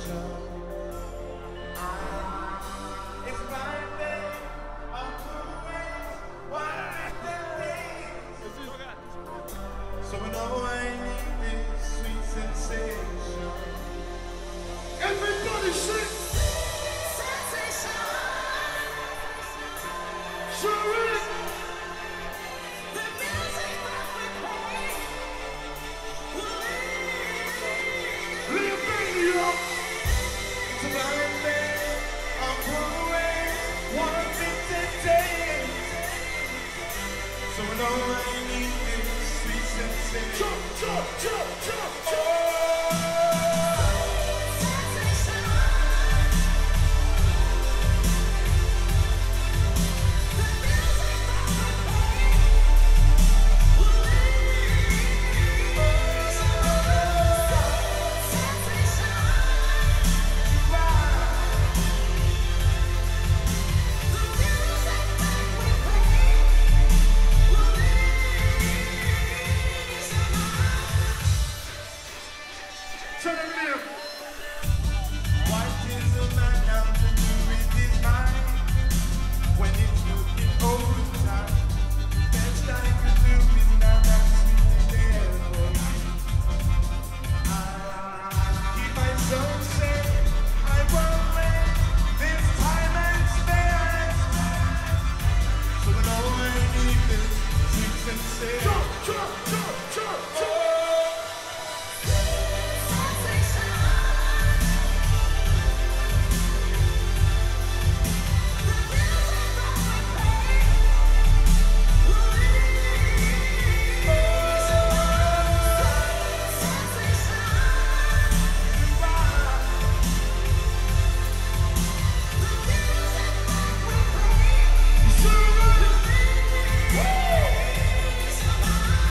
It's my day of ways, why so I know I need this sweet sensation. Everybody sing! Sensation! Sure is! The music that we play will leave me up. It's a blind day, I'm pulling away, one bit day. So I know I need this sweet sensation. Jump, jump, jump, jump, jump! Turn it live. What is a man now to do with his mind when it's looking over time? Best I could do is now that's with the devil. Keep my soul safe. I won't let this time and space. So I know I need this sweet sensation.